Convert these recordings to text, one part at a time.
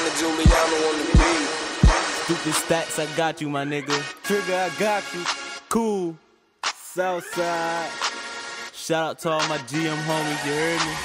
Montana, Juliana on the beat. Stupid stacks, I got you, my nigga. Trigger, I got you. Cool. Southside. Shout out to all my GM homies, you heard me?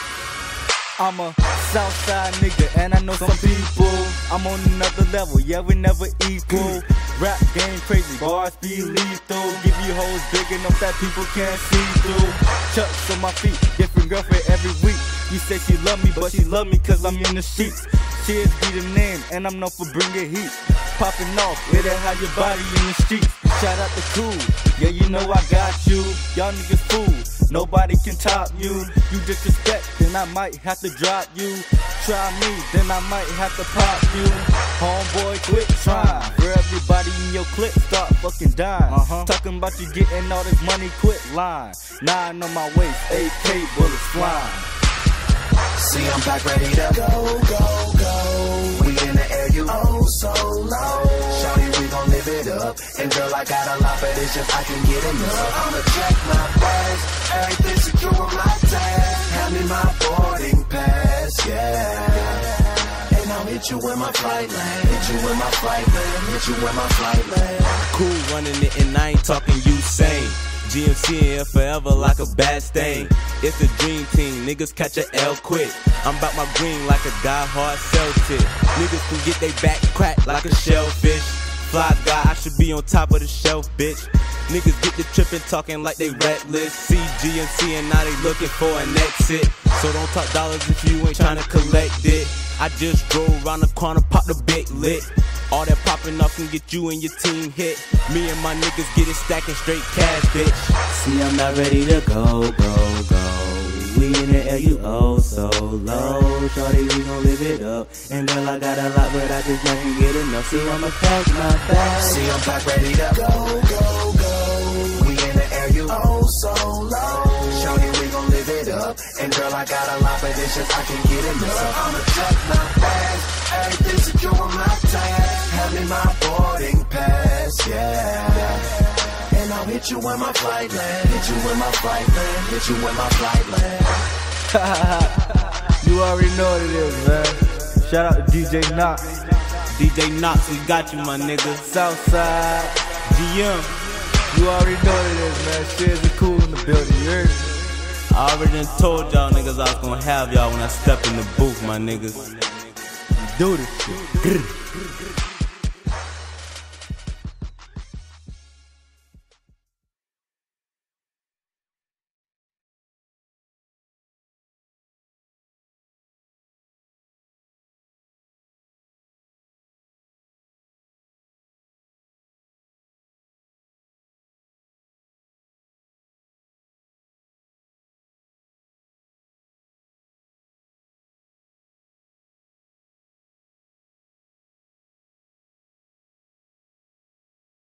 I'm a Southside nigga, and I know some people. I'm on another level, yeah, we never equal. Rap game crazy, bars be lethal. Give you hoes big enough that people can't see through. Chucks on my feet, different girlfriend every week. You say she love me, but she love me cause I'm in the sheets. Shizz be the name, and I'm known for bringing heat. Popping off, it'll have your body in the streets. Shout out to Cool, yeah, you know I got you. Y'all niggas fool, nobody can top you. You disrespect, then I might have to drop you. Try me, then I might have to pop you. Homeboy, quit trying. For everybody in your clip, start fucking dying. Talking about you getting all this money, quit lying. 9 on my waist, AK bullets flying. See, I'm back ready to go, go, go. We in the air, you oh so low. Shawty, we gon' live it up. And girl, I got a lot, but it's just I can get enough. I'ma check my bags, everything secure on my tag. Hand me my boarding pass, yeah. And I'll hit you when my flight land. Hit you when my flight land. Hit you when my flight land. Cool running it and I ain't talking Usain. GMC in here forever like a bad stain. It's a dream team, niggas catch a L quick. I'm about my green like a die-hard Celtic. Niggas can get they back cracked like a shellfish. Fly guy, I should be on top of the shelf, bitch. Niggas get the trippin' talking like they reckless. See GMC and now they looking for an exit. So don't talk dollars if you ain't tryna collect it. I just drove around the corner, pop the big lit. All that popping off can get you and your team hit. Me and my niggas get it stacking straight cash, bitch. See, I'm not ready to go, go, go. We in the air, you oh so low. Shawty, we gon' live it up. And girl, I got a lot, but I just can't get enough. See, I'ma pack my bag. See, I'm back ready to go, go, go. We in the air, you oh so low. Shawty, we gon' live it up. And girl, I got a lot, but it's just I can get enough. I'ma check my bags, everything secure on my tag. Hand me my boarding pass, yeah. And I'll hit you when my flight land. Hit you when my flight land. Hit you when my flight land. You already know what it is, man. Shout out to DJ Knox. DJ Knox, we got you, my nigga. Southside. GM. You already know what it is, man. Shizz is cool in the building, you heard me? I already done told y'all niggas I was gonna have y'all when I step in the booth, my niggas. Do this shit.